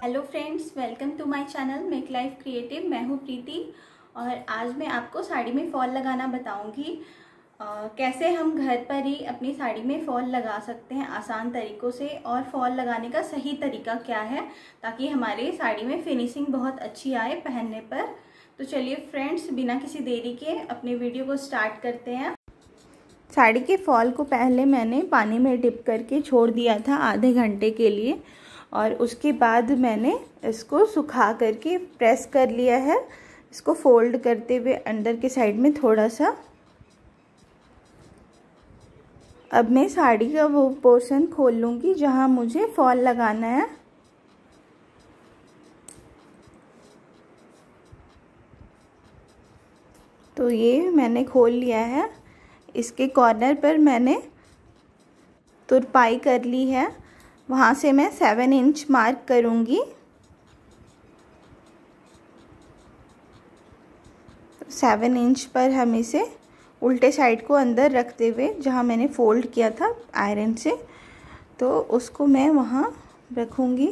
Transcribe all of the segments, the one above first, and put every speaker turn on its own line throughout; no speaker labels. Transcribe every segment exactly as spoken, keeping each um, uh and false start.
Hello friends, welcome to my channel make life creative. मैं हूँ प्रीति और आज मैं आपको साड़ी में फॉल लगाना बताऊंगी। uh, कैसे हम घर पर ही अपनी साड़ी में फॉल लगा सकते हैं आसान तरीक़ों से, और फॉल लगाने का सही तरीका क्या है ताकि हमारे साड़ी में फिनिशिंग बहुत अच्छी आए पहनने पर। तो चलिए फ्रेंड्स, बिना किसी देरी के अपने वीडियो को स्टार्ट करते हैं। साड़ी के फॉल को पहले मैंने पानी में डिप करके छोड़ दिया था आधे घंटे के लिए, और उसके बाद मैंने इसको सुखा करके प्रेस कर लिया है। इसको फोल्ड करते हुए अंदर के साइड में थोड़ा सा। अब मैं साड़ी का वो पोर्शन खोल लूँगी जहाँ मुझे फॉल लगाना है। तो ये मैंने खोल लिया है। इसके कॉर्नर पर मैंने तुरपाई कर ली है, वहाँ से मैं सेवन इंच मार्क करूँगी। सेवन इंच पर हम इसे उल्टे साइड को अंदर रखते हुए, जहाँ मैंने फोल्ड किया था आयरन से, तो उसको मैं वहाँ रखूँगी।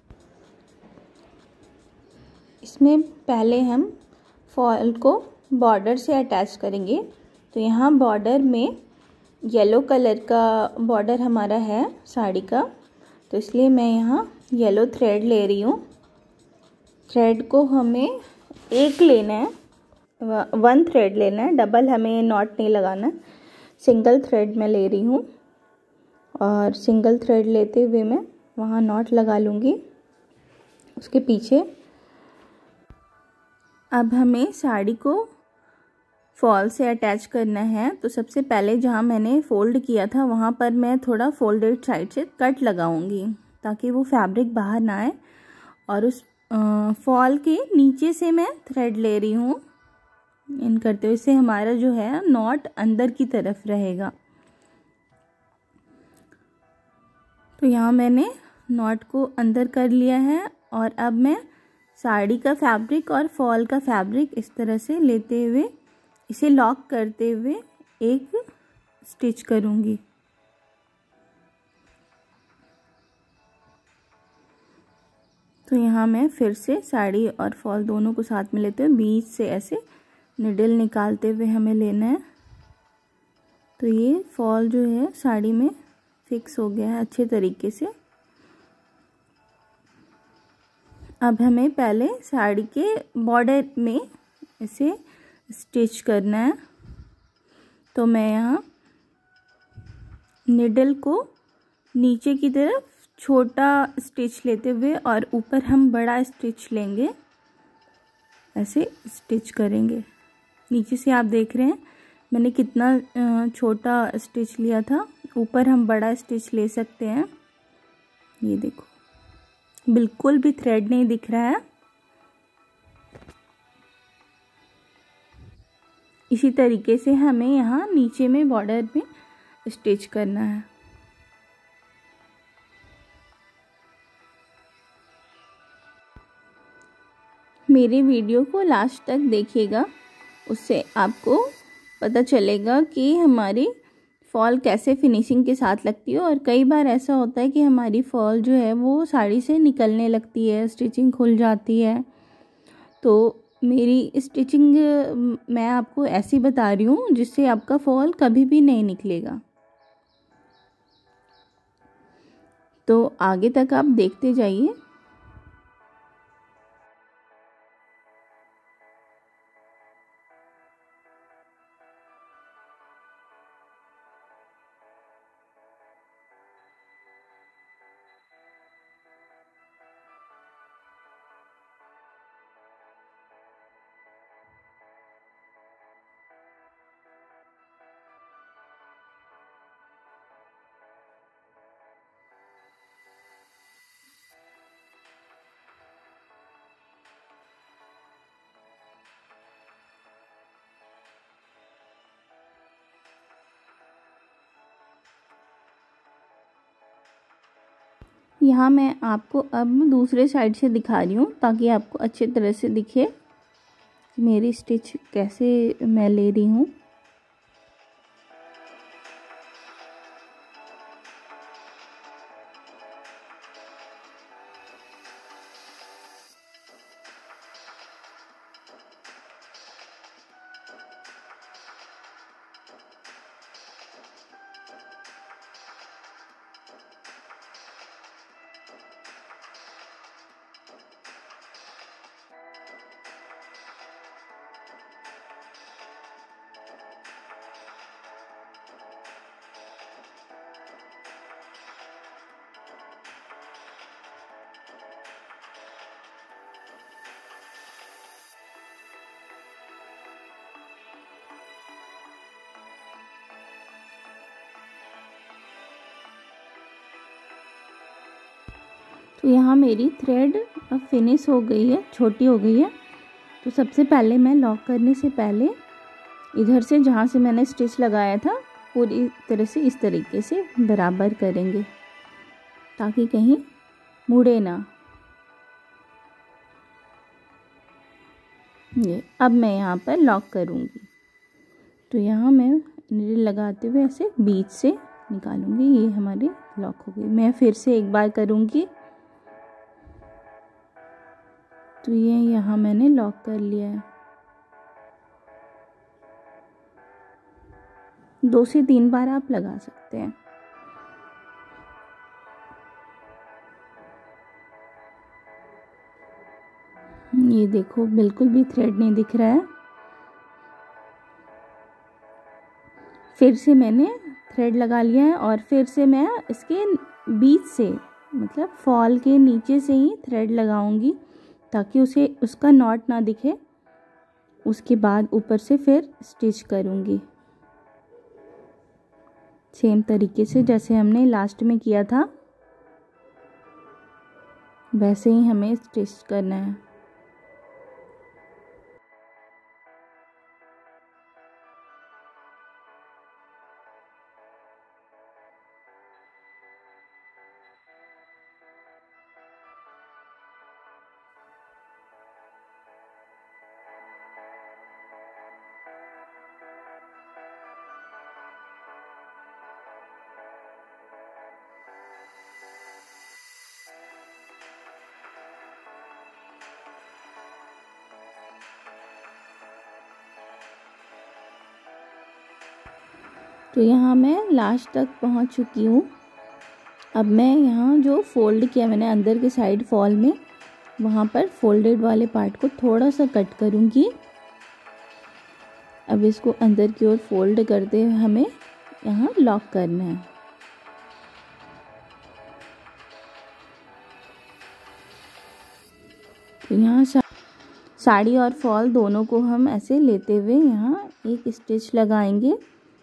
इसमें पहले हम फॉल को बॉर्डर से अटैच करेंगे। तो यहाँ बॉर्डर में येलो कलर का बॉर्डर हमारा है साड़ी का, तो इसलिए मैं यहाँ येलो थ्रेड ले रही हूँ। थ्रेड को हमें एक लेना है, वन थ्रेड लेना है, डबल हमें नॉट नहीं लगाना। सिंगल थ्रेड मैं ले रही हूँ और सिंगल थ्रेड लेते हुए मैं वहाँ नॉट लगा लूँगी उसके पीछे। अब हमें साड़ी को फॉल से अटैच करना है। तो सबसे पहले जहाँ मैंने फ़ोल्ड किया था वहाँ पर मैं थोड़ा फोल्डेड साइड से कट लगाऊंगी ताकि वो फैब्रिक बाहर ना आए, और उस फॉल के नीचे से मैं थ्रेड ले रही हूँ इन करते हुए। इससे हमारा जो है नॉट अंदर की तरफ रहेगा। तो यहाँ मैंने नॉट को अंदर कर लिया है, और अब मैं साड़ी का फैब्रिक और फॉल का फैब्रिक इस तरह से लेते हुए इसे लॉक करते हुए एक स्टिच करूँगी। तो यहाँ मैं फिर से साड़ी और फॉल दोनों को साथ में लेते हुए बीच से ऐसे निडल निकालते हुए हमें लेना है। तो ये फॉल जो है साड़ी में फिक्स हो गया है अच्छे तरीके से। अब हमें पहले साड़ी के बॉर्डर में इसे स्टिच करना है। तो मैं यहाँ निडल को नीचे की तरफ छोटा स्टिच लेते हुए और ऊपर हम बड़ा स्टिच लेंगे, ऐसे स्टिच करेंगे। नीचे से आप देख रहे हैं मैंने कितना छोटा स्टिच लिया था, ऊपर हम बड़ा स्टिच ले सकते हैं। ये देखो, बिल्कुल भी थ्रेड नहीं दिख रहा है। इसी तरीके से हमें यहाँ नीचे में बॉर्डर में स्टिच करना है। मेरे वीडियो को लास्ट तक देखिएगा, उससे आपको पता चलेगा कि हमारी फॉल कैसे फिनिशिंग के साथ लगती है। और कई बार ऐसा होता है कि हमारी फॉल जो है वो साड़ी से निकलने लगती है, स्टिचिंग खुल जाती है। तो मेरी स्टिचिंग मैं आपको ऐसी बता रही हूँ जिससे आपका फॉल कभी भी नहीं निकलेगा। तो आगे तक आप देखते जाइए। यहाँ मैं आपको अब दूसरे साइड से दिखा रही हूँ ताकि आपको अच्छे तरह से दिखे मेरी स्टिच कैसे मैं ले रही हूँ।
तो यहाँ मेरी थ्रेड अब फिनिश हो गई है, छोटी हो गई है। तो सबसे पहले मैं लॉक करने से पहले इधर से जहाँ से मैंने स्टिच लगाया था पूरी तरह से इस तरीके से बराबर करेंगे ताकि कहीं मुड़े ना। ये अब मैं यहाँ पर लॉक करूँगी। तो यहाँ मैं नीडल लगाते हुए ऐसे बीच से निकालूंगी। ये हमारी लॉक हो गई। मैं फिर से एक बार करूँगी। तो ये यहाँ मैंने लॉक कर लिया है। दो से तीन बार आप लगा सकते हैं। ये देखो बिल्कुल भी थ्रेड नहीं दिख रहा है। फिर से मैंने थ्रेड लगा लिया है और फिर से मैं इसके बीच से मतलब फॉल के नीचे से ही थ्रेड लगाऊंगी ताकि उसे उसका नॉट ना दिखे। उसके बाद ऊपर से फिर स्टिच करूंगी सेम तरीके से जैसे हमने लास्ट में किया था, वैसे ही हमें स्टिच करना है। तो यहाँ मैं लास्ट तक पहुँच चुकी हूँ। अब मैं यहाँ जो फोल्ड किया मैंने अंदर के साइड फॉल में, वहाँ पर फोल्डेड वाले पार्ट को थोड़ा सा कट करूँगी। अब इसको अंदर की ओर फोल्ड करते हुए हमें यहाँ लॉक करना है। तो यहाँ सा, साड़ी और फॉल दोनों को हम ऐसे लेते हुए यहाँ एक स्टिच लगाएंगे।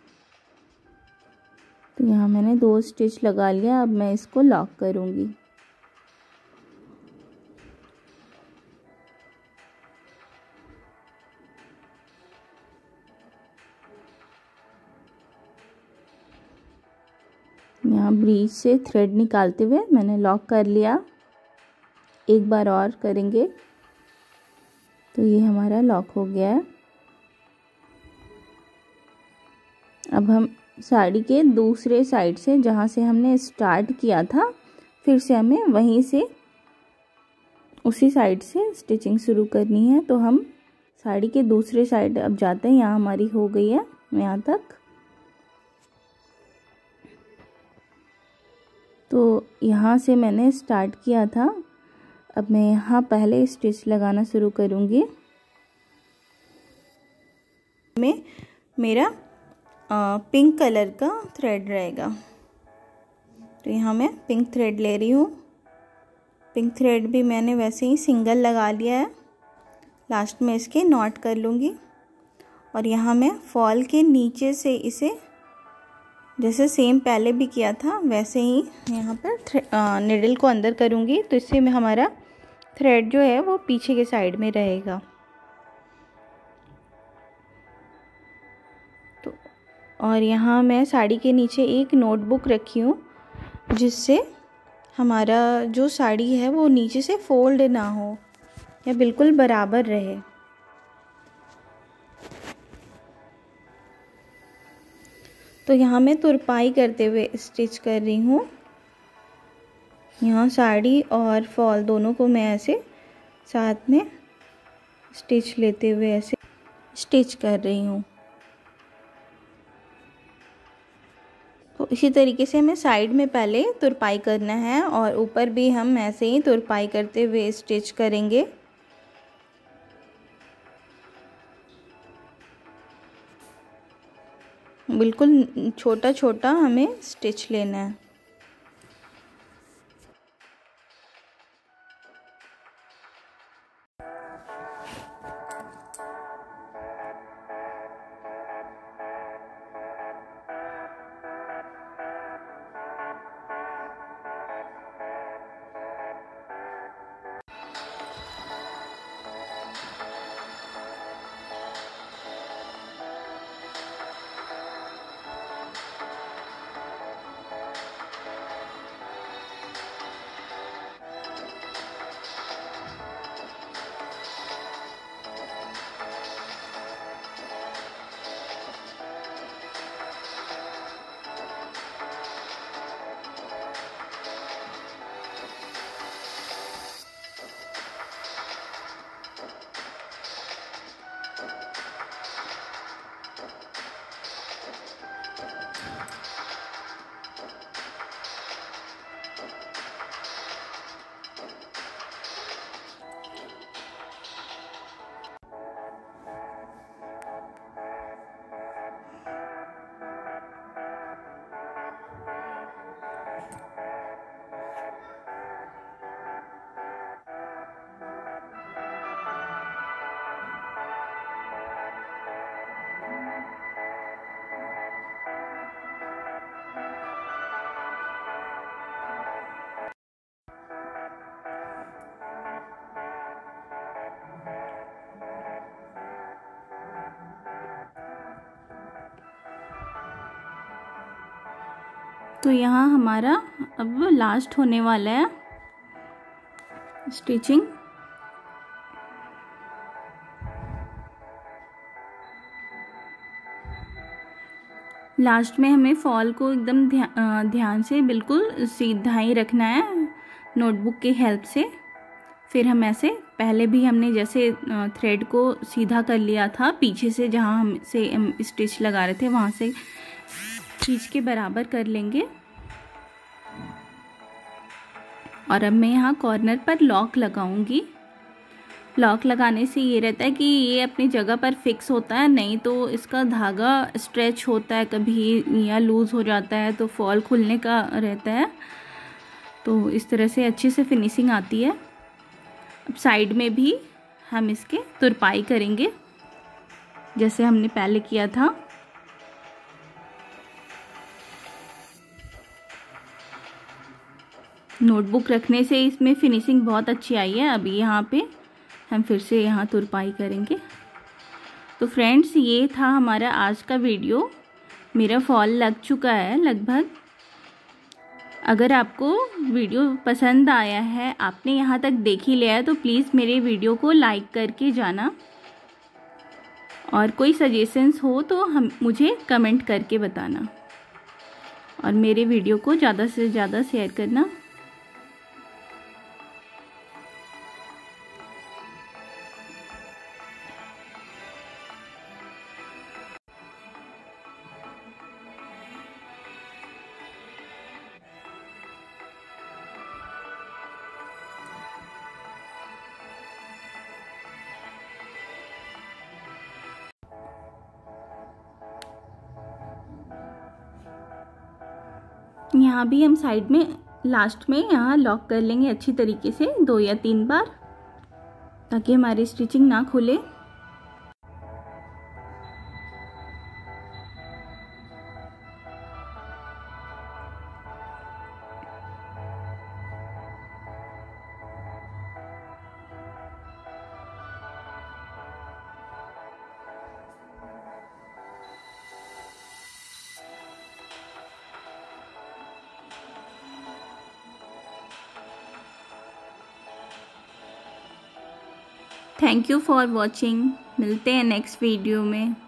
तो यहाँ मैंने दो स्टिच लगा लिया। अब मैं इसको लॉक करूँगी। यहाँ ब्रीच से थ्रेड निकालते हुए मैंने लॉक कर लिया। एक बार और करेंगे। तो ये हमारा लॉक हो गया है। अब हम साड़ी के दूसरे साइड से जहाँ से हमने स्टार्ट किया था फिर से हमें वहीं से उसी साइड से स्टिचिंग शुरू करनी है। तो हम साड़ी के दूसरे साइड अब जाते हैं। यहाँ हमारी हो गई है यहाँ तक। तो यहाँ से मैंने स्टार्ट किया था। अब मैं यहाँ पहले स्टिच लगाना शुरू करूँगी। में मेरा आ, पिंक कलर का थ्रेड रहेगा। तो यहाँ मैं पिंक थ्रेड ले रही हूँ। पिंक थ्रेड भी मैंने वैसे ही सिंगल लगा लिया है। लास्ट में इसके नॉट कर लूँगी और यहाँ मैं फॉल के नीचे से इसे जैसे सेम पहले भी किया था वैसे ही यहाँ पर निडल को अंदर करूँगी। तो इससे में हमारा थ्रेड जो है वो पीछे के साइड में रहेगा। तो और यहाँ मैं साड़ी के नीचे एक नोटबुक रखी हूँ जिससे हमारा जो साड़ी है वो नीचे से फोल्ड ना हो या बिल्कुल बराबर रहे। तो यहाँ मैं तुरपाई करते हुए स्टिच कर रही हूँ। यहाँ साड़ी और फॉल दोनों को मैं ऐसे साथ में स्टिच लेते हुए ऐसे स्टिच कर रही हूँ। तो इसी तरीके से हमें साइड में पहले तुरपाई करना है और ऊपर भी हम ऐसे ही तुरपाई करते हुए स्टिच करेंगे। बिल्कुल छोटा छोटा हमें स्टिच लेना है। तो यहाँ हमारा अब लास्ट होने वाला है स्टिचिंग। लास्ट में हमें फॉल को एकदम ध्या, ध्यान से बिल्कुल सीधा ही रखना है नोटबुक की हेल्प से। फिर हम ऐसे पहले भी हमने जैसे थ्रेड को सीधा कर लिया था पीछे से, जहाँ हम से हम स्टिच लगा रहे थे वहाँ से खींच के बराबर कर लेंगे। और अब मैं यहाँ कॉर्नर पर लॉक लगाऊंगी। लॉक लगाने से ये रहता है कि ये अपनी जगह पर फिक्स होता है, नहीं तो इसका धागा स्ट्रेच होता है कभी या लूज़ हो जाता है तो फॉल खुलने का रहता है। तो इस तरह से अच्छे से फिनिशिंग आती है। अब साइड में भी हम इसके तुरपाई करेंगे जैसे हमने पहले किया था। नोटबुक रखने से इसमें फिनिशिंग बहुत अच्छी आई है। अभी यहाँ पे हम फिर से यहाँ तुरपाई करेंगे। तो फ्रेंड्स, ये था हमारा आज का वीडियो। मेरा फॉल लग चुका है लगभग। अगर आपको वीडियो पसंद आया है, आपने यहाँ तक देख ही लिया है, तो प्लीज़ मेरे वीडियो को लाइक करके जाना। और कोई सजेशंस हो तो हम मुझे कमेंट करके बताना। और मेरे वीडियो को ज़्यादा से ज़्यादा शेयर करना। यहाँ भी हम साइड में लास्ट में यहाँ लॉक कर लेंगे अच्छी तरीके से दो या तीन बार, ताकि हमारी स्टिचिंग ना खुले। Thank you for watching. मिलते हैं नेक्स्ट वीडियो में।